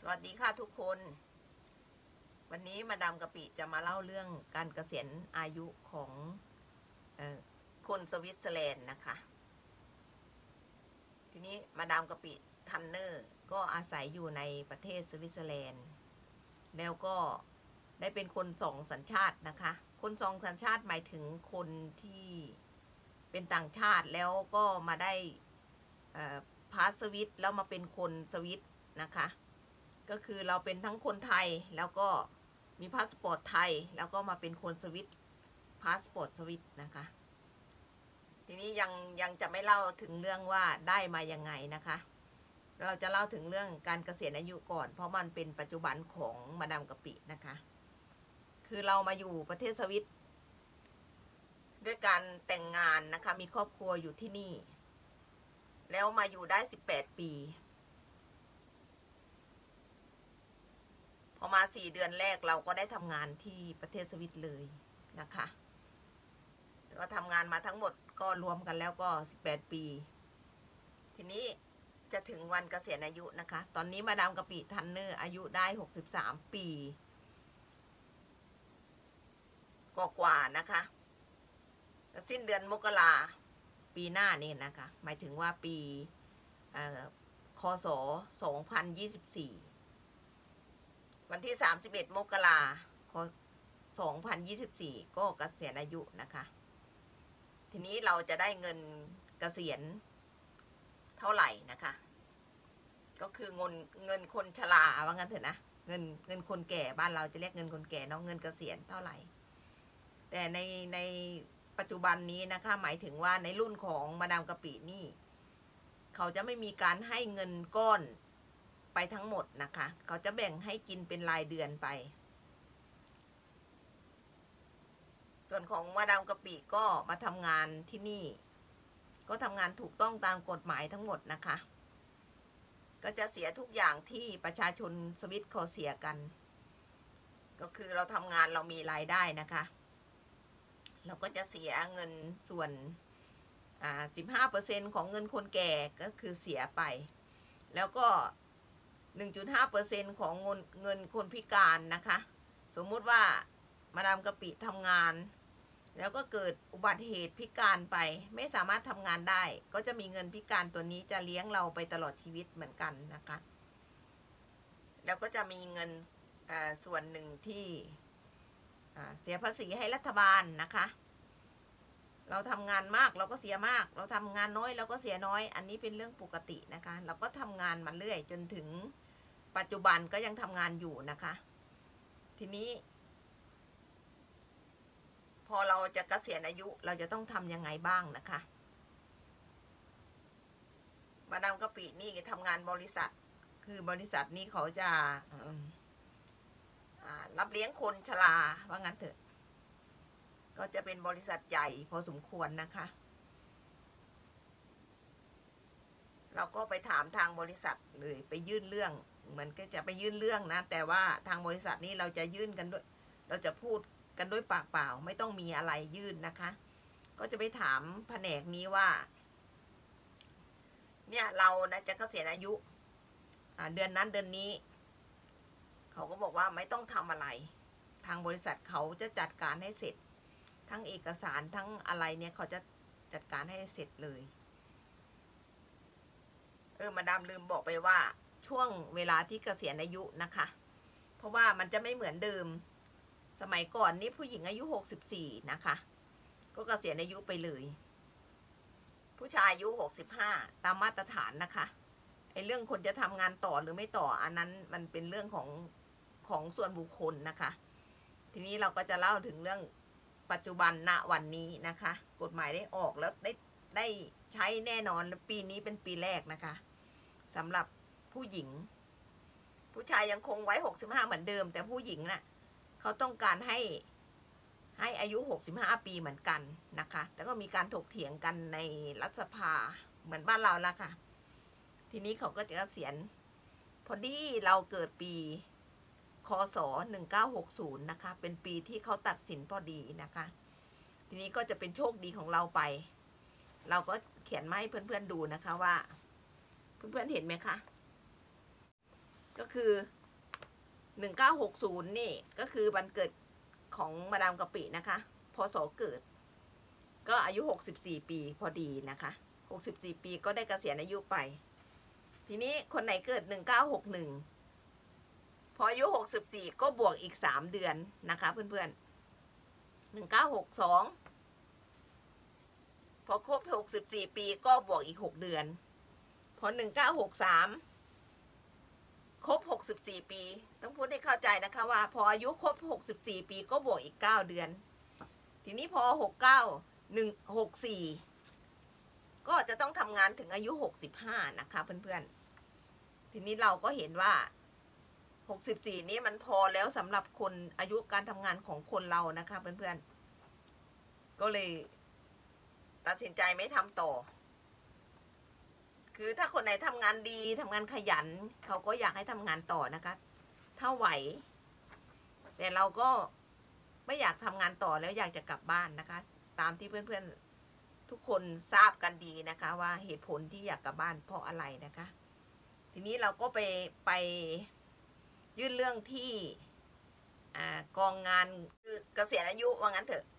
วัสดีค่ะทุกคนวันนี้มาดามกะปิจะมาเล่าเรื่องการเกษียณอายุของคนสวิตเซอร์แลนด์นะคะทีนี้มาดามกะปิทันเนอร์ก็อาศัยอยู่ในประเทศสวิตเซอร์แลนด์แล้วก็ได้เป็นคนสองสัญชาตินะคะคนสองสัญชาติหมายถึงคนที่เป็นต่างชาติแล้วก็มาได้พาสวิตแล้วมาเป็นคนสวิตนะคะก็คือเราเป็นทั้งคนไทยแล้วก็มีพาสปอร์ตไทยแล้วก็มาเป็นคนสวิตพาสปอร์ตสวิตนะคะทีนี้ยังจะไม่เล่าถึงเรื่องว่าได้มายังไงนะคะเราจะเล่าถึงเรื่องการเกษียณอายุก่อนเพราะมันเป็นปัจจุบันของมาดามกะปินะคะคือเรามาอยู่ประเทศสวิตด้วยการแต่งงานนะคะมีครอบครัวอยู่ที่นี่แล้วมาอยู่ได้18 ปีพอมา4 เดือนแรกเราก็ได้ทำงานที่ประเทศสวิตเลยนะคะก็ทำงานมาทั้งหมดก็รวมกันแล้วก็18 ปีทีนี้จะถึงวันเกษียณอายุนะคะตอนนี้มาดามกะปิทันเนอร์อายุได้63 ปีกว่านะคะสิ้นเดือนมกราปีหน้านี่นะคะหมายถึงว่าปีคศ2024วันที่31 มกราคม2024ก็เกษียณอายุนะคะทีนี้เราจะได้เงินเกษียณเท่าไหร่นะคะก็คือเงินคนชราว่างั้นเถอะนะเงินคนแก่บ้านเราจะเรียกเงินคนแก่เนาะเงินเกษียณเท่าไหร่แต่ในปัจจุบันนี้นะคะหมายถึงว่าในรุ่นของมาดามกะปินี่เขาจะไม่มีการให้เงินก้อนไปทั้งหมดนะคะเขาจะแบ่งให้กินเป็นรายเดือนไปส่วนของมาดามกะปิก็มาทำงานที่นี่ก็ทำงานถูกต้องตามกฎหมายทั้งหมดนะคะก็จะเสียทุกอย่างที่ประชาชนสวิตเขาเสียกันก็คือเราทำงานเรามีรายได้นะคะเราก็จะเสียเงินส่วน15%ของเงินคนแก่ก็คือเสียไปแล้วก็ 1.5% ของเงินคนพิการนะคะสมมุติว่ามาดามกะปิทำงานแล้วก็เกิดอุบัติเหตุพิการไปไม่สามารถทำงานได้ก็จะมีเงินพิการตัวนี้จะเลี้ยงเราไปตลอดชีวิตเหมือนกันนะคะแล้วก็จะมีเงินส่วนหนึ่งที่เสียภาษีให้รัฐบาลนะคะเราทำงานมากเราก็เสียมากเราทำงานน้อยเราก็เสียน้อยอันนี้เป็นเรื่องปกตินะคะเราก็ทำงานมาเรื่อยจนถึงปัจจุบันก็ยังทำงานอยู่นะคะทีนี้พอเราจะเกษียณอายุเราจะต้องทำยังไงบ้างนะคะมาดามกะปินี่ทำงานบริษัทคือบริษัทนี้เขาจะรับเลี้ยงคนชราว่างั้นเถอะก็จะเป็นบริษัทใหญ่พอสมควรนะคะเราก็ไปถามทางบริษัทเลยไปยื่นเรื่องเหมือนก็จะไปยื่นเรื่องนะแต่ว่าทางบริษัทนี้เราจะยื่นกันด้วยเราจะพูดกันด้วยปากเปล่าไม่ต้องมีอะไรยื่นนะคะก็จะไปถามแผนกนี้ว่าเนี่ยเรานะจะเกษียณอายุเดือนนั้นเดือนนี้เขาก็บอกว่าไม่ต้องทำอะไรทางบริษัทเขาจะจัดการให้เสร็จทั้งเอกสารทั้งอะไรเนี่ยเขาจะจัดการให้เสร็จเลยมาดามลืมบอกไปว่าช่วงเวลาที่เกษียณอายุนะคะเพราะว่ามันจะไม่เหมือนเดิมสมัยก่อนนี่ผู้หญิงอายุ64นะคะก็เกษียณอายุไปเลยผู้ชายอายุ65ตามมาตรฐานนะคะไอ้เรื่องคนจะทำงานต่อหรือไม่ต่ออันนั้นมันเป็นเรื่องของส่วนบุคคลนะคะทีนี้เราก็จะเล่าถึงเรื่องปัจจุบันณวันนี้นะคะกฎหมายได้ออกแล้วได้ใช้แน่นอนปีนี้เป็นปีแรกนะคะสำหรับผู้หญิงผู้ชายยังคงไว้65เหมือนเดิมแต่ผู้หญิงน่ะเขาต้องการให้อายุ65 ปีเหมือนกันนะคะแต่ก็มีการถกเถียงกันในรัฐสภาเหมือนบ้านเราละค่ะทีนี้เขาก็จะเกษียณพอดีเราเกิดปีคศ1960นะคะเป็นปีที่เขาตัดสินพอดีนะคะทีนี้ก็จะเป็นโชคดีของเราไปเราก็เขียนมาให้เพื่อนๆดูนะคะว่าเพื่อนๆเห็นไหมคะก็คือ1960นี่ก็คือวันเกิดของมาดามกะปินะคะพศเกิดก็อายุ64ปีพอดีนะคะ64ปีก็ได้เกษียณอายุไปทีนี้คนไหนเกิด1961พออายุ64ก็บวกอีก3เดือนนะคะเพื่อนๆ1962พอครบ64ปีก็บวกอีก6เดือนพอ1963ครบ64ปีต้องพูดให้เข้าใจนะคะว่าพออายุครบ64ปีก็บวกอีก9เดือนทีนี้พอ64ก็จะต้องทำงานถึงอายุ65นะคะเพื่อนๆทีนี้เราก็เห็นว่า64นี้มันพอแล้วสำหรับคนอายุการทำงานของคนเรานะคะเพื่อนๆก็เลยตัดสินใจไม่ทำต่อคือถ้าคนไหนทำงานดีทำงานขยันเขาก็อยากให้ทำงานต่อนะคะถ้าไหวแต่เราก็ไม่อยากทำงานต่อแล้วอยากจะกลับบ้านนะคะตามที่เพื่อนๆทุกคนทราบกันดีนะคะว่าเหตุผลที่อยากกลับบ้านเพราะอะไรนะคะทีนี้เราก็ไปยื่นเรื่องที่กองงานคือเกษียณอายุว่างั้นเถอะ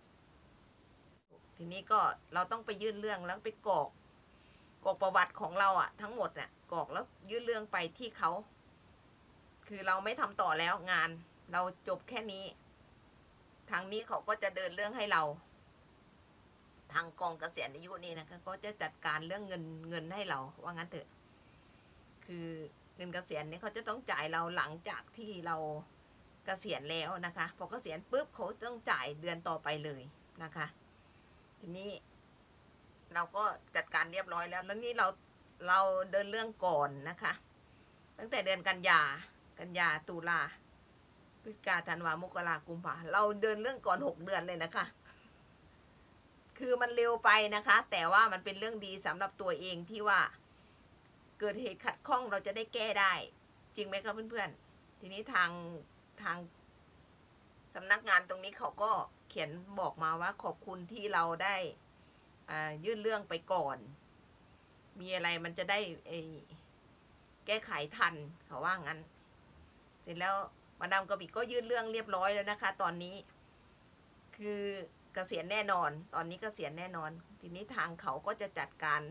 ทีนี้ก็เราต้องไปยื่นเรื่องแล้วไปกรอกประวัติของเราอะทั้งหมดเนี่ยกรอกแล้วยื่นเรื่องไปที่เขาคือเราไม่ทำต่อแล้วงานเราจบแค่นี้ทางนี้เขาก็จะเดินเรื่องให้เราทางกองเกษียณอายุนี่นะคะก็จะจัดการเรื่องเงินให้เราว่างั้นเถอะคือเงินเกษียณนี่เขาจะต้องจ่ายเราหลังจากที่เราเกษียณแล้วนะคะพอเกษียณปุ๊บเขาต้องจ่ายเดือนต่อไปเลยนะคะทีนี้เราก็จัดการเรียบร้อยแล้วนี่เราเดินเรื่องก่อนนะคะตั้งแต่เดือนกันยาตุลาพฤศจิกาธันวามกรากุมภาเราเดินเรื่องก่อน6เดือนเลยนะคะคือมันเร็วไปนะคะแต่ว่ามันเป็นเรื่องดีสำหรับตัวเองที่ว่าเกิดเหตุขัดข้องเราจะได้แก้ได้จริงไหมคะเพื่อนๆทีนี้ทางสำนักงานตรงนี้เขาก็เขียนบอกมาว่าขอบคุณที่เราได้ยื่นเรื่องไปก่อนมีอะไรมันจะได้แก้ไขทันเขาว่างั้นเสร็จแล้วมาดามกะปิก็ยื่นเรื่องเรียบร้อยแล้วนะคะตอนนี้คือเกษียณแน่นอนตอนนี้เกษียณแน่นอนทีนี้ทางเขาก็จะจัดการ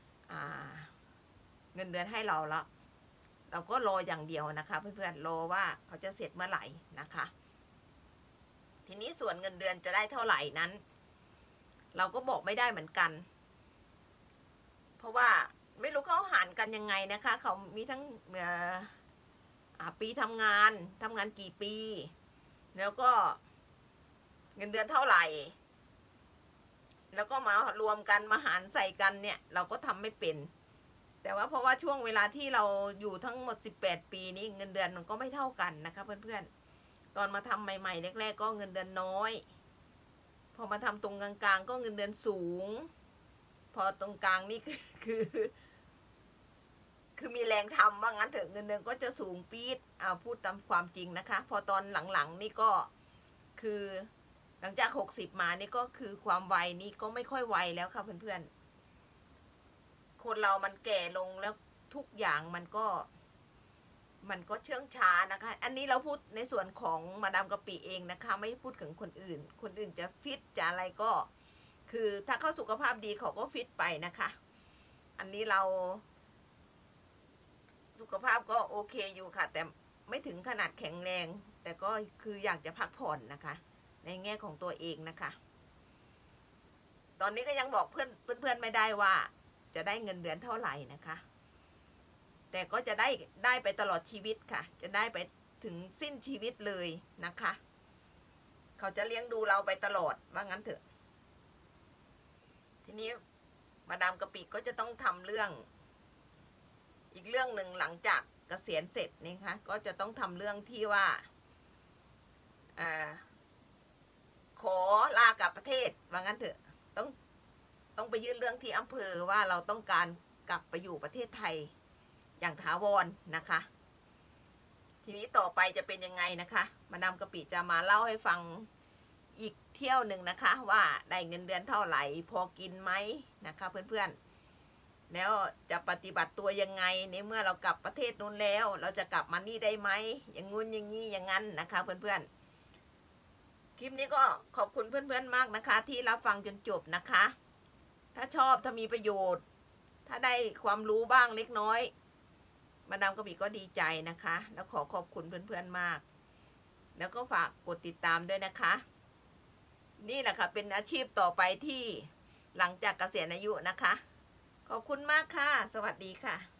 เงินเดือนให้เราแล้วเราก็รออย่างเดียวนะคะเพื่อนๆรอว่าเขาจะเสร็จเมื่อไหร่นะคะทีนี้ส่วนเงินเดือนจะได้เท่าไหร่นั้นเราก็บอกไม่ได้เหมือนกันเพราะว่าไม่รู้เขาหารกันยังไงนะคะเขามีทั้งปีทำงานกี่ปีแล้วก็เงินเดือนเท่าไหร่แล้วก็มารวมกันมาหารใส่กันเนี่ยเราก็ทำไม่เป็นแต่ว่าเพราะว่าช่วงเวลาที่เราอยู่ทั้งหมด18ปีนี้เงินเดือนมันก็ไม่เท่ากันนะคะเพื่อนๆตอนมาทำใหม่ๆแรกๆก็เงินเดือนน้อยพอมาทำตรงกลางๆก็เงินเดือนสูงพอตรงกลางนี่คือมีแรงทำว่างั้นเถอะเงินเดือนก็จะสูงปี๊ดพูดตามความจริงนะคะพอตอนหลังๆนี่ก็คือหลังจาก60มานี่ก็คือความไวนี่ก็ไม่ค่อยไวแล้วค่ะเพื่อนๆคนเรามันแก่ลงแล้วทุกอย่างมันก็เชื่องช้านะคะอันนี้เราพูดในส่วนของมาดามกะปิเองนะคะไม่พูดถึงคนอื่นจะฟิตจะอะไรก็คือถ้าเขาสุขภาพดีเขาก็ฟิตไปนะคะอันนี้เราสุขภาพก็โอเคอยู่ค่ะแต่ไม่ถึงขนาดแข็งแรงแต่ก็คืออยากจะพักผ่อนนะคะในแง่ของตัวเองนะคะตอนนี้ก็ยังบอกเพื่อนไม่ได้ว่าจะได้เงินเดือนเท่าไหร่นะคะแต่ก็จะได้ไปตลอดชีวิตค่ะจะได้ไปถึงสิ้นชีวิตเลยนะคะเขาจะเลี้ยงดูเราไปตลอดว่างั้นเถอะทีนี้มาดามกะปิก็จะต้องทำเรื่องอีกเรื่องหนึ่งหลังจากเกษียณเสร็จนี่ค่ะก็จะต้องทำเรื่องที่ว่าขอลากลับประเทศว่างั้นเถอะต้องไปยื่นเรื่องที่อำเภอว่าเราต้องการกลับไปอยู่ประเทศไทยอย่างถาวรนะคะทีนี้ต่อไปจะเป็นยังไงนะคะมาดามกะปิจะมาเล่าให้ฟังอีกเที่ยวหนึ่งนะคะว่าได้เงินเดือนเท่าไหร่พอกินไหมนะคะเพื่อนๆแล้วจะปฏิบัติตัวยังไงในเมื่อเรากลับประเทศนู้นแล้ว เราจะกลับมานี่ได้ไหมอย่างงู้นอย่างนี้อย่างนั้นนะคะเพื่อนๆคลิปนี้ก็ขอบคุณเพื่อนๆมากนะคะ ที่รับฟังจนจบนะคะ ถ้าชอบถ้ามีประโยชน์ ถ้าได้ความรู้บ้างเล็กน้อยมาดามกระบี่ก็ดีใจนะคะ แล้วขอขอบคุณเพื่อนๆมาก แล้วก็ฝากกดติดตามด้วยนะคะ นี่แหละค่ะเป็นอาชีพต่อไปที่หลังจากเกษียณอายุนะคะขอบคุณมากค่ะสวัสดีค่ะ